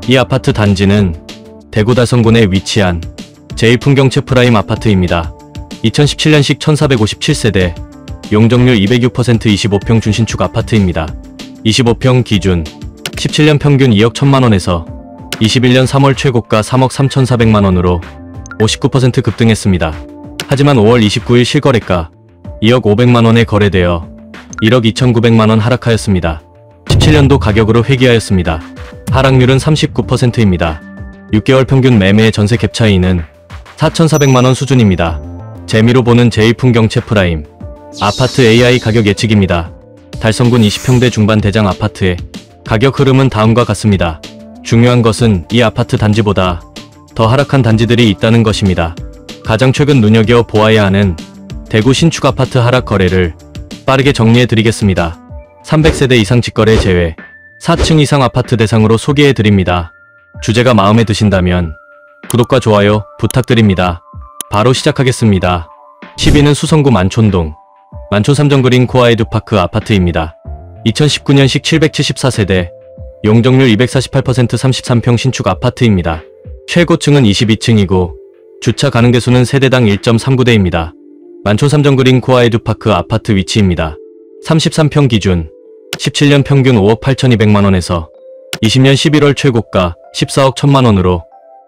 이 아파트 단지는 대구 달성군에 위치한 제1풍경채 프라임 아파트입니다. 2017년식 1457세대, 용적률 206% 25평 준신축 아파트입니다. 25평 기준 17년 평균 2억 1천만원에서 21년 3월 최고가 3억 3,400만원으로 59% 급등했습니다. 하지만 5월 29일 실거래가 2억 500만원에 거래되어 1억 2,900만원 하락하였습니다. 17년도 가격으로 회귀하였습니다. 하락률은 39%입니다. 6개월 평균 매매 전세 갭 차이는 4,400만원 수준입니다. 재미로 보는 제1풍경채 프라임 아파트 AI 가격 예측입니다. 달성군 20평대 중반 대장 아파트의 가격 흐름은 다음과 같습니다. 중요한 것은 이 아파트 단지보다 더 하락한 단지들이 있다는 것입니다. 가장 최근 눈여겨보아야 하는 대구 신축 아파트 하락 거래를 빠르게 정리해드리겠습니다. 300세대 이상 직거래 제외 4층 이상 아파트 대상으로 소개해드립니다. 주제가 마음에 드신다면 구독과 좋아요 부탁드립니다. 바로 시작하겠습니다. 10위는 수성구 만촌동 만촌 삼정그린 코아에듀파크 아파트입니다. 2019년식 774세대, 용적률 248% 33평 신축 아파트입니다. 최고층은 22층이고 주차 가능 개수는 세대당 1.39대입니다. 만촌 삼정그린 코아에듀파크 아파트 위치입니다. 33평 기준 17년 평균 5억 8,200만원에서 20년 11월 최고가 14억 1천만원으로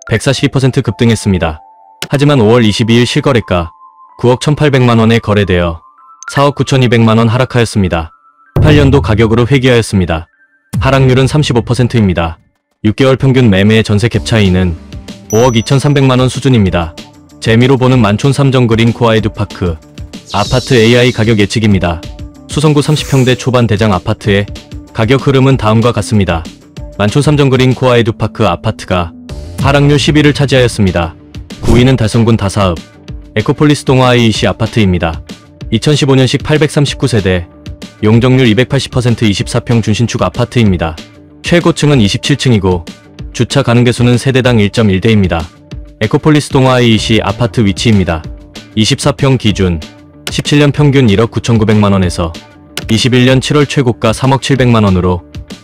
142% 급등했습니다. 하지만 5월 22일 실거래가 9억 1,800만원에 거래되어 4억 9,200만원 하락하였습니다. 8년도 가격으로 회귀하였습니다. 하락률은 35%입니다. 6개월 평균 매매 전세 갭 차이는 5억 2,300만원 수준입니다. 재미로 보는 만촌 삼정그린 코아에듀파크 아파트 AI 가격 예측입니다. 수성구 30평대 초반 대장 아파트의 가격 흐름은 다음과 같습니다. 만촌 삼정그린 코아에듀파크 아파트가 하락률 10위를 차지하였습니다. 9위는 달성군 다사읍 에코폴리스 동화 IEC 아파트입니다. 2015년식 839세대, 용적률 280% 24평 준신축 아파트입니다. 최고층은 27층이고 주차 가능 개수는 세대당 1.1대입니다. 에코폴리스 동화 IEC 아파트 위치입니다. 24평 기준 17년 평균 1억 9,900만원에서 21년 7월 최고가 3억 700만원으로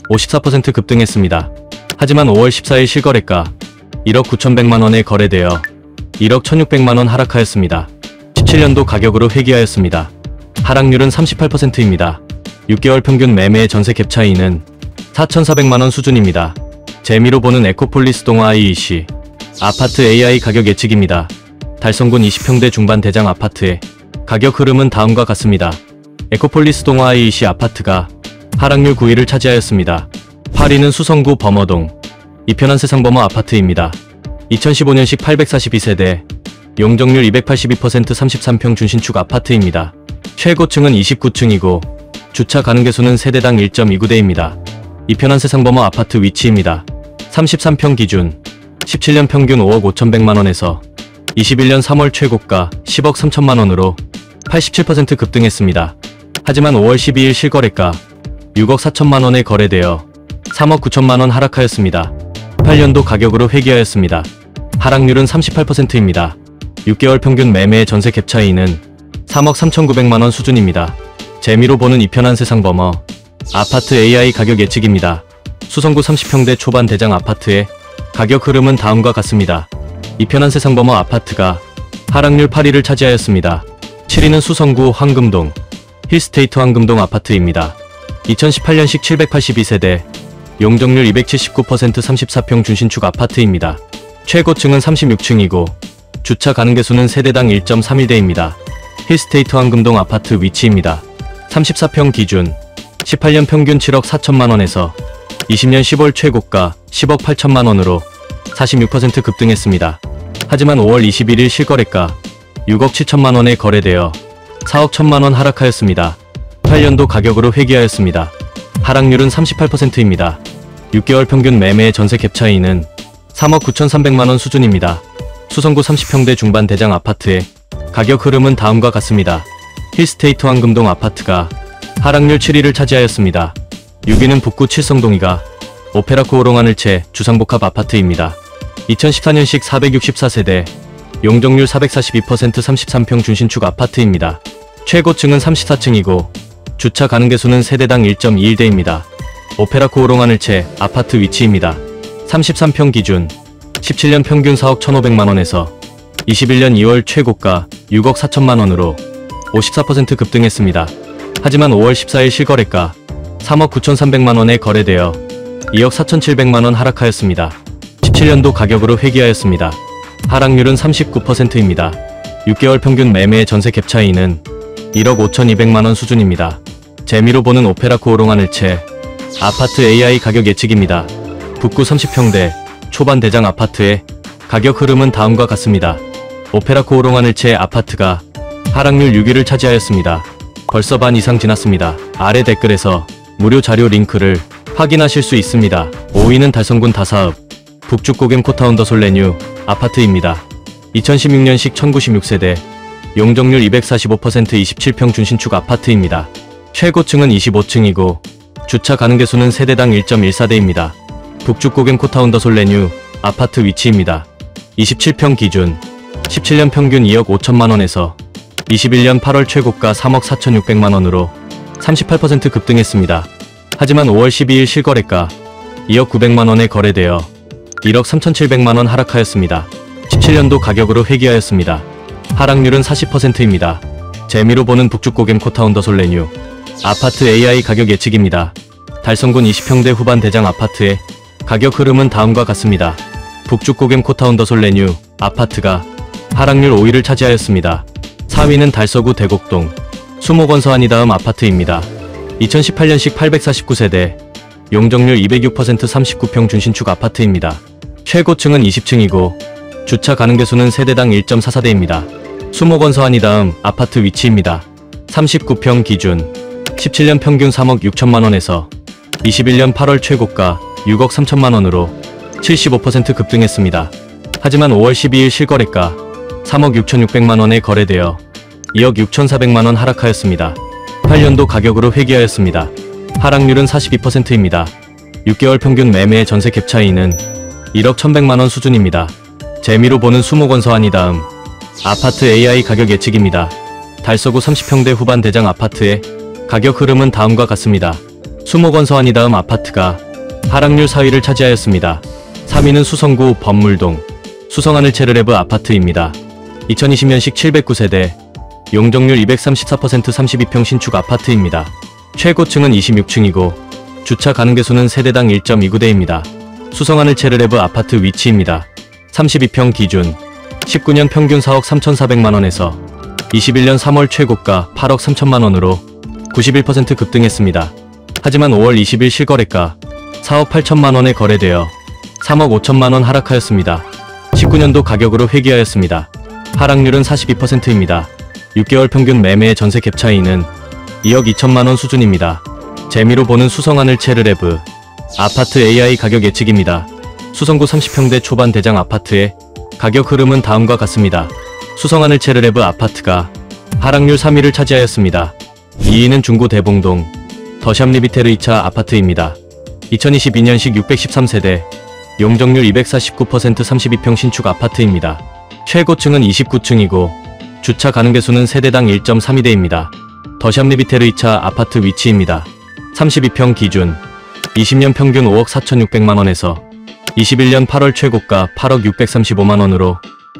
54% 급등했습니다. 하지만 5월 14일 실거래가 1억 9,100만원에 거래되어 1억 1,600만원 하락하였습니다. 17년도 가격으로 회귀하였습니다. 하락률은 38%입니다. 6개월 평균 매매 전세 갭 차이는 4,400만원 수준입니다. 재미로 보는 에코폴리스 동화 IEC 아파트 AI 가격 예측입니다. 달성군 20평대 중반 대장 아파트의 가격 흐름은 다음과 같습니다. 에코폴리스 동화 IEC 아파트가 하락률 9위를 차지하였습니다. 8위는 수성구 범어동 이편한 세상 범어 아파트입니다. 2015년식 842세대, 용적률 282% 33평 준신축 아파트입니다. 최고층은 29층이고 주차 가능 개수는 세대당 1.29대입니다. 이편한 세상 범어 아파트 위치입니다. 33평 기준 17년 평균 5억 5,100만원에서 21년 3월 최고가 10억 3천만원으로 87% 급등했습니다. 하지만 5월 12일 실거래가 6억 4천만원에 거래되어 3억 9천만원 하락하였습니다. 8년도 가격으로 회귀하였습니다. 하락률은 38%입니다. 6개월 평균 매매 전세 갭 차이는 3억 3,900만원 수준입니다. 재미로 보는 이편한 세상 범어 아파트 AI 가격 예측입니다. 수성구 30평대 초반 대장 아파트의 가격 흐름은 다음과 같습니다. 이편한 세상 범어 아파트가 하락률 8위를 차지하였습니다. 7위는 수성구 황금동 힐스테이트 황금동 아파트입니다. 2018년식 782세대, 용적률 279% 34평 준신축 아파트입니다. 최고층은 36층이고 주차 가능 개수는 세대당 1.31대입니다. 힐스테이트 황금동 아파트 위치입니다. 34평 기준 18년 평균 7억 4천만원에서 20년 10월 최고가 10억 8천만원으로 46% 급등했습니다. 하지만 5월 21일 실거래가 6억 7천만원에 거래되어 4억 1천만원 하락하였습니다. 8년도 가격으로 회귀하였습니다. 하락률은 38%입니다. 6개월 평균 매매 전세 갭 차이는 3억 9,300만원 수준입니다. 수성구 30평대 중반 대장 아파트의 가격 흐름은 다음과 같습니다. 힐스테이트 황금동 아파트가 하락률 7위를 차지하였습니다. 6위는 북구 칠성동이가 오페라코 오롱하늘채 주상복합 아파트입니다. 2014년식 464세대, 용적률 442% 33평 준신축 아파트입니다. 최고층은 34층이고 주차 가능 개수는 세대당 1.21대입니다. 오페라코 오롱하늘채 아파트 위치입니다. 33평 기준 17년 평균 4억 1,500만원에서 21년 2월 최고가 6억 4천만원으로 54% 급등했습니다. 하지만 5월 14일 실거래가 3억 9,300만원에 거래되어 2억 4,700만원 하락하였습니다. 17년도 가격으로 회귀하였습니다. 하락률은 39%입니다. 6개월 평균 매매 전세 갭 차이는 1억 5,200만원 수준입니다. 재미로 보는 오페라코 오롱하늘채 아파트 AI 가격 예측입니다. 북구 30평대 초반 대장 아파트의 가격 흐름은 다음과 같습니다. 오페라코 오롱하늘채 아파트가 하락률 6위를 차지하였습니다. 벌써 반 이상 지났습니다. 아래 댓글에서 무료 자료 링크를 확인하실 수 있습니다. 5위는 달성군 다사읍 북죽고갱 코타운더 솔레뉴 아파트입니다. 2016년식 1096세대 용적률 245% 27평 준신축 아파트입니다. 최고층은 25층이고 주차 가능 개수는 세대당 1.14대입니다. 북죽고갱 코타운더 솔레뉴 아파트 위치입니다. 27평 기준 17년 평균 2억 5천만원에서 21년 8월 최고가 3억 4,600만원으로 38% 급등했습니다. 하지만 5월 12일 실거래가 2억 900만원에 거래되어 1억 3,700만원 하락하였습니다. 17년도 가격으로 회귀하였습니다. 하락률은 40%입니다. 재미로 보는 북죽고갱 코타운더 솔레뉴 아파트 AI 가격 예측입니다. 달성군 20평대 후반 대장 아파트의 가격 흐름은 다음과 같습니다. 북죽고갱 코타운더 솔레뉴 아파트가 하락률 5위를 차지하였습니다. 4위는 달서구 대곡동 수목원서 한이다음 아파트입니다. 2018년식 849세대 용적률 206% 39평 준신축 아파트입니다. 최고층은 20층이고 주차 가능 개수는 세대당 1.44대입니다. 수목원서 한이다음 아파트 위치입니다. 39평 기준 17년 평균 3억 6천만원에서 21년 8월 최고가 6억 3천만원으로 75% 급등했습니다. 하지만 5월 12일 실거래가 3억 6,600만원에 거래되어 2억 6,400만원 하락하였습니다. 8년도 가격으로 회귀하였습니다. 하락률은 42%입니다. 6개월 평균 매매 전세 갭 차이는 1억 1,100만원 수준입니다. 재미로 보는 수목원서 한이다음 아파트 AI 가격 예측입니다. 달서구 30평대 후반 대장 아파트의 가격 흐름은 다음과 같습니다. 수목원서 한이다음 아파트가 하락률 4위를 차지하였습니다. 3위는 수성구 범물동 수성하늘체르레브 아파트입니다. 2020년식 709세대 용적률 234% 32평 신축 아파트입니다. 최고층은 26층이고 주차 가능 개수는 세대당 1.29대입니다. 수성하늘체르레브 아파트 위치입니다. 32평 기준 19년 평균 4억 3,400만원에서 21년 3월 최고가 8억 3천만원으로 91% 급등했습니다. 하지만 5월 20일 실거래가 4억 8천만원에 거래되어 3억 5천만원 하락하였습니다. 19년도 가격으로 회귀하였습니다. 하락률은 42%입니다. 6개월 평균 매매 전세 갭 차이는 2억 2천만원 수준입니다. 재미로 보는 수성하늘체르레브 아파트 AI 가격 예측입니다. 수성구 30평대 초반 대장 아파트의 가격 흐름은 다음과 같습니다. 수성하늘체르레브 아파트가 하락률 3위를 차지하였습니다. 2위는 중구 대봉동 더샵리비테르 2차 아파트입니다. 2022년식 613세대 용적률 249% 32평 신축 아파트입니다. 최고층은 29층이고 주차 가능 개수는 세대당 1.32대입니다. 더샵리비테르 2차 아파트 위치입니다. 32평 기준 20년 평균 5억 4,600만원에서 21년 8월 최고가 8억 635만원으로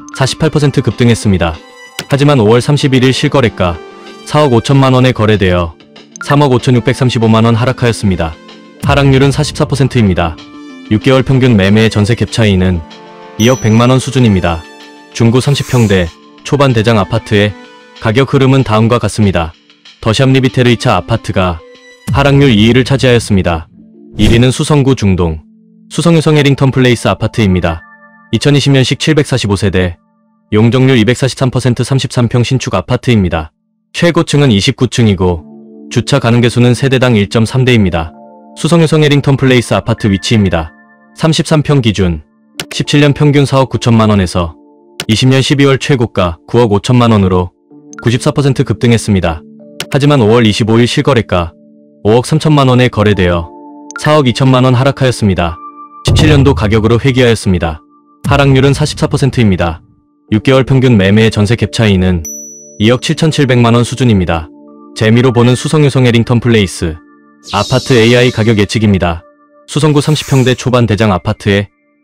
48% 급등했습니다. 하지만 5월 31일 실거래가 4억 5천만원에 거래되어 3억 5,635만원 하락하였습니다. 하락률은 44%입니다. 6개월 평균 매매 전세 갭 차이는 2억 100만원 수준입니다. 중구 30평대 초반 대장 아파트의 가격 흐름은 다음과 같습니다. 더샵리비테르 2차 아파트가 하락률 2위를 차지하였습니다. 1위는 수성구 중동 수성유성 해링턴 플레이스 아파트입니다. 2020년식 745세대 용적률 243% 33평 신축 아파트입니다. 최고층은 29층이고 주차 가능 개수는 세대당 1.3대입니다. 수성유성 해링턴 플레이스 아파트 위치입니다. 33평 기준 17년 평균 4억 9천만원에서 20년 12월 최고가 9억 5천만원으로 94% 급등했습니다. 하지만 5월 25일 실거래가 5억 3천만원에 거래되어 4억 2천만원 하락하였습니다. 17년도 가격으로 회귀하였습니다. 하락률은 44%입니다. 6개월 평균 매매 전세 갭 차이는 2억 7,700만원 수준입니다. 재미로 보는 수성유성 해링턴 플레이스 아파트 AI 가격 예측입니다. 수성구 30평대 초반 대장 아파트의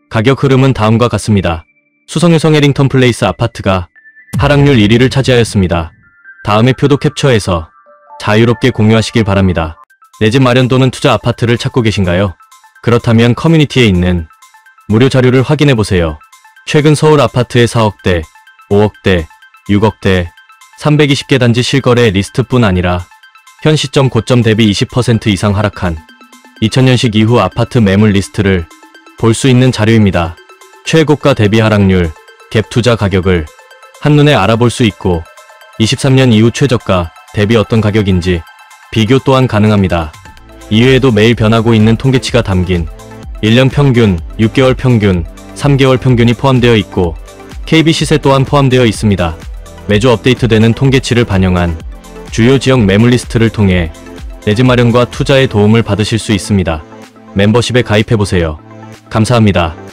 가격 흐름은 다음과 같습니다. 수성유성 해링턴 플레이스 아파트가 하락률 1위를 차지하였습니다. 다음의 표도 캡처해서 자유롭게 공유하시길 바랍니다. 내 집 마련 또는 투자 아파트를 찾고 계신가요? 그렇다면 커뮤니티에 있는 무료 자료를 확인해보세요. 최근 서울 아파트의 4억대, 5억대, 6억대, 320개 단지 실거래 리스트뿐 아니라 현 시점 고점 대비 20% 이상 하락한 2000년식 이후 아파트 매물 리스트를 볼 수 있는 자료입니다. 최고가 대비 하락률, 갭 투자 가격을 한눈에 알아볼 수 있고 23년 이후 최저가 대비 어떤 가격인지 비교 또한 가능합니다. 이외에도 매일 변하고 있는 통계치가 담긴 1년 평균, 6개월 평균, 3개월 평균이 포함되어 있고 KB 시세 또한 포함되어 있습니다. 매주 업데이트되는 통계치를 반영한 주요 지역 매물 리스트를 통해 내 집 마련과 투자에 도움을 받으실 수 있습니다. 멤버십에 가입해보세요. 감사합니다.